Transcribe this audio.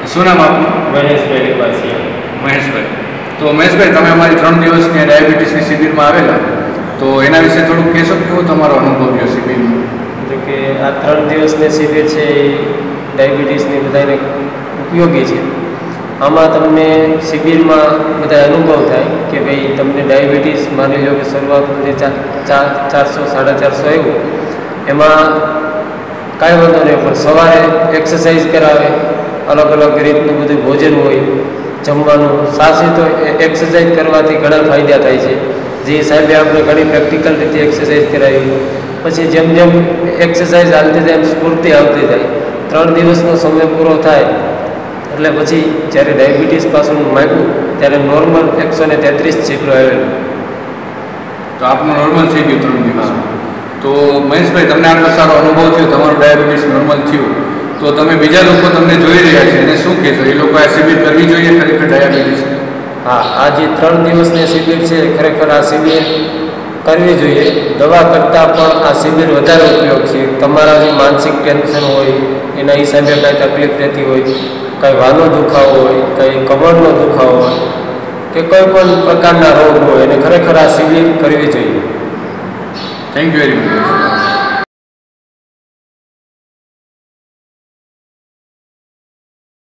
શું નામ આપનું? મહેશભાઈ લિપાસિયા. મહેશભાઈ. તો મહેશભાઈ, તમે અમારી 3 દિવસની ડાયાબિટીસની શિબિરમાં આવેલા, તો એના વિશે થોડુંક કહેશો? કેવો તમારો અનુભવ રહ્યો શિબિરમાં? તો કે આ 3 દિવસની શિબિર છે એ ડાયાબિટીસની બધાને ઉપયોગી છે. આમાં તમને શિબિરમાં બધા અનુભવ થાય કે ભાઈ તમને ડાયાબિટીસ માની લો કે શરૂઆતમાં જે 400 450 આવ્યું એમાં કાંઈ વાંધો નહીં, પણ સવારે એક્સરસાઇઝ કરાવે, અલગ અલગ રીતનું બધું ભોજન હોય, જમવાનું સાચી. તો એક્સરસાઇઝ કરવાથી ઘણા ફાયદા થાય છે, જે સાહેબે આપણે ઘણી પ્રેક્ટિકલ રીતે એક્સરસાઇઝ કરાવી. પછી જેમ જેમ એક્સરસાઇઝ હાલતી જાય એમ સ્ફૂર્તિ આવતી જાય. 3 દિવસનો સમય પૂરો થાય એટલે પછી જ્યારે ડાયાબિટીસ પાછું માગ્યું ત્યારે નોર્મલ 133 જેટલું આવેલું. તો આપનું નોર્મલ થઈ ગયું 3 દિવસ. તો મહેશભાઈ, તમને આટલો સારો અનુભવ થયો, તમારું ડાયાબિટીસ નોર્મલ થયું, તો તમે બીજા લોકો તમને જોઈ રહ્યા છે એને શું કહેશો? એ લોકો આ શિબિર કરવી જોઈએ ખરેખર ડાયાબિટીસ? હા, આ જે 3 દિવસની શિબિર છે ખરેખર આ શિબિર કરવી જોઈએ. દવા કરતાં પણ આ શિબિર વધારે ઉપયોગ છે. તમારા જે માનસિક ટેન્શન હોય એના હિસાબે કાંઈ તકલીફ રહેતી હોય, કાંઈ વાનો દુખાવો હોય, કાંઈ કમરનો દુખાવો હોય કે કોઈ પણ પ્રકારના રોગ હોય એને ખરેખર આ શિબિર કરવી જોઈએ. Thank you very much.